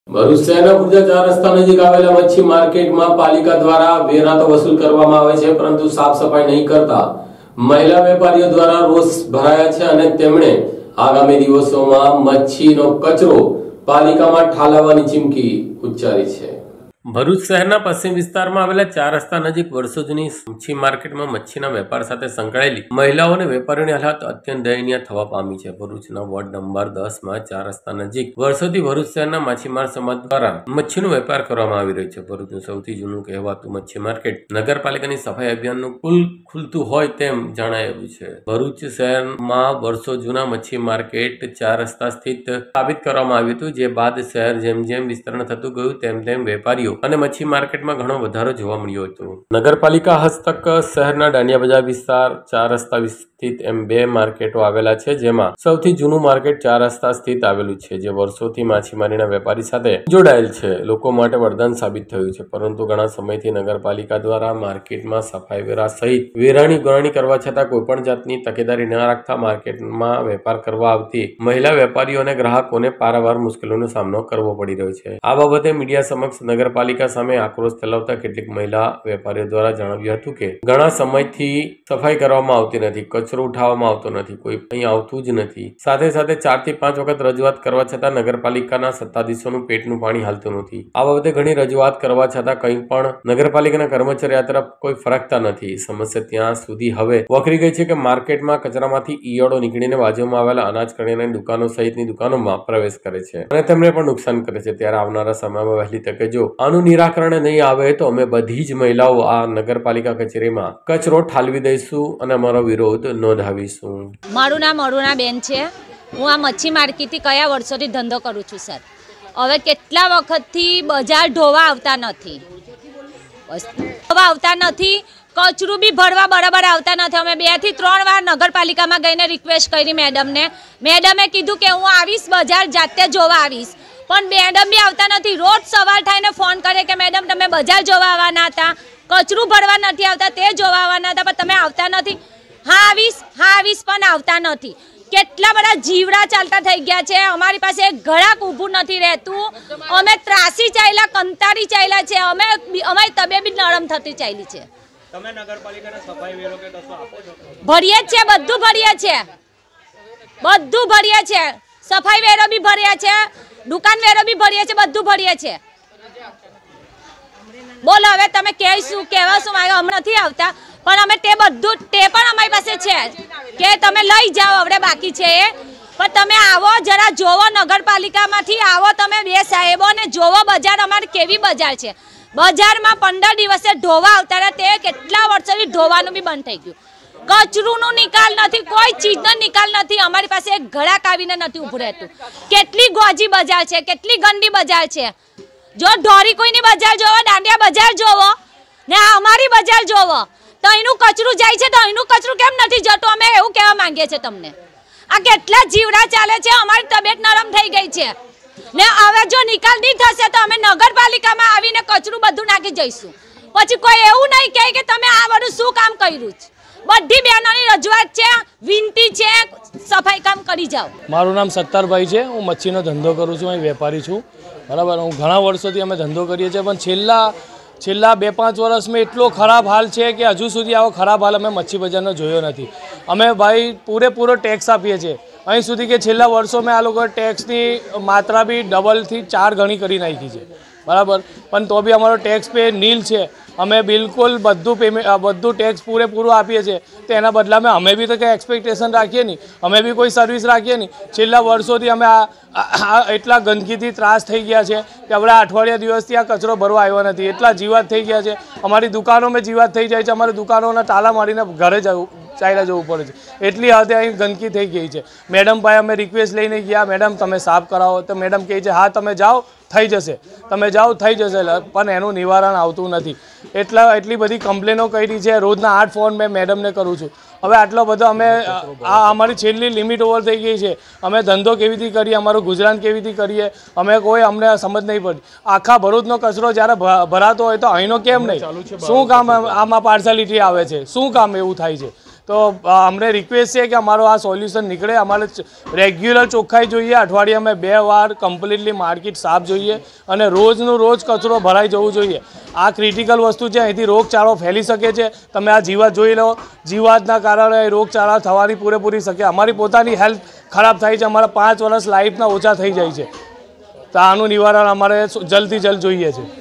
ભરૂચ શહેરના પૂજા 4 રસ્તા નજીક આવેલા મચ્છી માર્કેટમાં પાલિકા દ્વારા વેરા તો વસૂલ કરવામાં આવે છે, પરંતુ સાફ સફાઈ નહીં કરતા મહિલા વેપારીઓ દ્વારા રોષ ભરાયા છે અને તેમણે આગામી દિવસોમાં મચ્છીનો કચરો પાલિકામાં ઠાલવવાની ચીમકી ઉચ્ચારી છે। ભરૂચ શહેરના પશ્ચિમ વિસ્તારમાં આવેલા 4 રસ્તા નજીક વર્ષો જૂની મચ્છી માર્કેટમાં મચ્છીના વેપાર સાથે સંકળાયેલી મહિલાઓ અને વેપારીઓની હાલત અત્યંત દયનીય થવા પામી છે। ભરૂચના વોર્ડ નંબર 10 માં 4 રસ્તા નજીક વર્ષોથી ભરૂચ શહેરના માછીમાર સમાજ દ્વારા મચ્છીનો વેપાર કરવામાં આવી રહ્યો છે। ભરૂચનું સૌથી જૂનું કહેવાતું મચ્છી માર્કેટ નગરપાલિકાની સફાઈ અભિયાનનું પુલ ખુલતું હોય તેમ જણાયું છે। ભરૂચ શહેરમાં વર્ષો જૂના મચ્છી માર્કેટ 4 રસ્તા સ્થિત સ્થાપિત કરવામાં આવ્યું હતું, જે બાદ શહેર જેમ જેમ વિસ્તરણ થતું ગયું તેમ વેપારીઓ અને મચ્છી માર્કેટમાં ઘણો વધારો જોવા મળ્યો હતો। નગરપાલિકા હસ્તક શહેરના દાંડિયા બજાર વિસ્તાર 4 રસ્તા સ્થિત એમ 2 માર્કેટો આવેલા છે, જેમાં સૌથી જૂનું માર્કેટ 4 રસ્તા સ્થિત આવેલું છે, જે વર્ષોથી માછીમારીના વેપારી સાથે જોડાયેલ છે। લોકો માટે વરદાન સાબિત થયું છે, પરંતુ ઘણા સમયથી નગરપાલિકા દ્વારા માર્કેટમાં સફાઈ વેરા સહિત વેરાની ઉઘરાણી કરવા છતાં કોઈપણ જાતની તકેદારી ન રાખતા માર્કેટમાં વેપાર કરવા આવતી મહિલા વેપારીઓ અને ગ્રાહકોને પારાવાર મુશ્કેલીનો સામનો કરવો પડી રહ્યો છે। આ બાબતે મીડિયા સમક્ષ નગરપાલિકા સામે આક્રોશ ફેલાવતા કેટલીક મહિલા વેપારીઓ દ્વારા જણાવ્યું હતું કે ઘણા સમયથી સફાઈ કરવામાં આવતી નથી, કચરો ઉઠાવવામાં આવતો નથી, કોઈ અહીં આવતું જ નથી। સાથે સાથે 4 થી 5 વખત રજૂઆત કરવા છતાં નગરપાલિકાના સત્તાધીશોનું પેટનું પાણી હાલતું નથી। આ બાબતે ઘણી રજૂઆત કરવા છતાં કંઈ પણ નગરપાલિકાના કર્મચારીઓ તરફ કોઈ ફરકતા નથી। સમસ્યા ત્યાં સુધી હવે વકરી ગઈ છે કે માર્કેટમાં કચરામાંથી ઈયળો નીકળીને બાજુમાં આવેલા અનાજ કરિયાણાની દુકાનો સહિતની દુકાનોમાં પ્રવેશ કરે છે અને તેમને પણ નુકસાન કરે છે। ત્યારે આવનારા સમયમાં વહેલી તકે જો આનું નિરાકરણ નહીં આવે તો અમે બધી જ મહિલાઓ આ નગરપાલિકા કચેરીમાં કચરો ઠાલવી દઈશું અને અમારો વિરોધ નોંધાવીશું। મારું નામ અરુણાબેન છે। હું આ મચ્છી માર્કેટથી કયા વર્ષોથી ધંધો કરું છું સર। હવે કેટલા વખતથી બજાર ઢોવા આવતા નથી, કચરું બી ભરવા બરાબર આવતા નથી। અમે 2 થી 3 વાર નગરપાલિકામાં ગઈને રિક્વેસ્ટ કરી મેડમને કીધું કે હું આવીશ, બજાર જાતે જોવા આવીશ, પણ મેડમ બી આવતા નથી। રોજ સવાર થઈને ફોન કરે કે મેડમ તમે બજાર જોવા આવવાના હતા, કચરું ભરવા નથી આવતા, તે જોવા આવવાના હતા, પણ તમે આવતા નથી। હા આવીશ પણ આવતા નથી। કેટલા બધા જીવડા ચાલતા થઈ ગયા છે। અમારી પાસે એક ઘરાક ઊભું નથી રહેતું। અમે ત્રાસી ચાલ્યા, કંટાળી ચાલ્યા છે। અમારી તબિયત બી નરમ થતી ચાલી છે। તમે નગરપાલિકાને સફાઈ વેરો કે કશું આપો છો? ભરીએ છે, બધું ભરીએ છે। સફાઈ વેરો બી ભર્યા છે, દુકાન વેરો બી ભરીએ છે, બધું ભરીએ છે। બોલો હવે તમે કહેશું કેવા શું મારે હમણાં નથી આવતા, પણ અમે તે પણ અમારી પાસે છે કે તમે લઈ જાઓ, હવે બાકી છે એ, પણ તમે આવો જરા જોવો, નગરપાલિકામાંથી આવો તમે 2 સાહેબો ને જોવો બજાર અમારે કેવી બજાર છે। બજારમાં 15 દિવસે ઢોવા આવતા રહ્યા, તે કેટલા વર્ષોથી ઢોવાનું બી બંધ થઈ ગયું। કચરુંનો નિકાલ નથી, કોઈ ચીજનો નિકાલ નથી। અમારી પાસે એક ઘડાક આવીને નથી ઊભું રહેતું। કેટલી ગોજી બજાર છે, કેટલી ગંદી બજાર છે। જો ઢોરી કોઈની બજાર જોવો, દાંડિયા બજાર જોવો ને અમારી બજાર જોવો, તો અહીંનું કચરું જાય છે, તો અહીંનું કચરું કેમ નથી જતું? અમે એવું કહેવા માંગીએ છીએ તમને। આ કેટલા જીવડા ચાલે છે, અમારી તબિયત નરમ થઈ ગઈ છે ને હવે જો નિકાલ નહીં થશે તો અમે નગરપાલિકામાં આવીને કચરું બધું નાખી જઈશું। પછી કોઈ એવું નહીં કહે કે તમે આ બધું શું કામ કર્યું છે। બધી બહેનોની રજૂઆત છે, વિનંતી છે, સફાઈ કામ કરી જાઓ। મારું નામ સત્તારભાઈ છે। હું મચ્છીનો ધંધો કરું છું, અહીં વેપારી છું, બરાબર। હું ઘણા વર્ષોથી અમે ધંધો કરીએ છીએ, પણ છેલ્લા 2-5 વર્ષમાં એટલો ખરાબ હાલ છે કે હજુ સુધી આવો ખરાબ હાલ અમે મચ્છી બજારનો જોયો નથી। અમે ભાઈ પૂરેપૂરો ટેક્સ આપીએ છીએ અહીં સુધી કે છેલ્લા વર્ષોમાં આ લોકો ટેક્સની માત્રા બી 2 થી 4 ગણી કરી નાખી છે, બરાબર। પણ તો બી અમારો ટેક્સ પે નીલ છે। અમે બિલકુલ બધું ટેક્સ પૂરેપૂરું આપીએ છીએ, તો એના બદલામાં અમે બી તો કંઈ એક્સપેક્ટેશન રાખીએ નહીં, અમે બી કોઈ સર્વિસ રાખીએ નહીં। છેલ્લા વર્ષોથી અમે એટલા ગંદકીથી ત્રાસ થઈ ગયા છે કે આપણે અઠવાડિયા દિવસથી આ કચરો ભરવા આવ્યો નથી। એટલા જીવાત થઈ ગયા છે, અમારી દુકાનોમાં જીવાત થઈ જાય છે, અમારી દુકાનોના તાલા મારીને ઘરે ચાલ્યા જવું પડે છે। એટલી હદે અહીં ગંદકી થઈ ગઈ છે। મેડમ ભાઈ અમે રિક્વેસ્ટ લઈને ગયા, મેડમ તમે સાફ કરાવો, તો મેડમ કહે છે હા તમે જાઓ થઈ જશે, તમે જાઓ થઈ જશે, પણ એનું નિવારણ આવતું નથી। એટલી બધી કમ્પ્લેનો કરી છે, રોજના 8 ફોન મેં મેડમને કરું છું। હવે આટલો બધો અમે અમારી છેલ્લી લિમિટ ઓવર થઈ ગઈ છે। અમે ધંધો કેવી રીતે કરીએ, અમારું ગુજરાન કેવી રીતે કરીએ, અમને સમજ નહીં પડતી। આખા ભરૂચનો કચરો જ્યારે ભરાતો હોય તો અહીંનો કેમ નહીં? શું કામ આમાં પાર્સાલિટી આવે છે? શું કામ એવું થાય છે? તો તો અમને રિક્વેસ્ટ છે કે અમારો આ સોલ્યુશન નીકળે. અમારે રેગ્યુલર ચોખ્ખાઈ જોઈએ, અઠવાડિયામાં 2 વાર કમ્પ્લીટલી માર્કેટ સાફ જોઈએ અને રોજનું રોજ કચરો ભરાઈ જવું જોઈએ. આ ક્રિટિકલ વસ્તુ છે, અહીંથી રોગચાળો ફેલી શકે છે. તમે આ જીવાત જોઈ લો, જીવાતના કારણે રોગચાળા થવાની પૂરેપૂરી શકે. અમારી પોતાની હેલ્થ ખરાબ થાય છે, અમારા 5 વર્ષ લાઈફના ઓછા થઈ જાય છે. તો આનું નિવારણ અમારે જલ્દથી જલ્દ જોઈએ છે.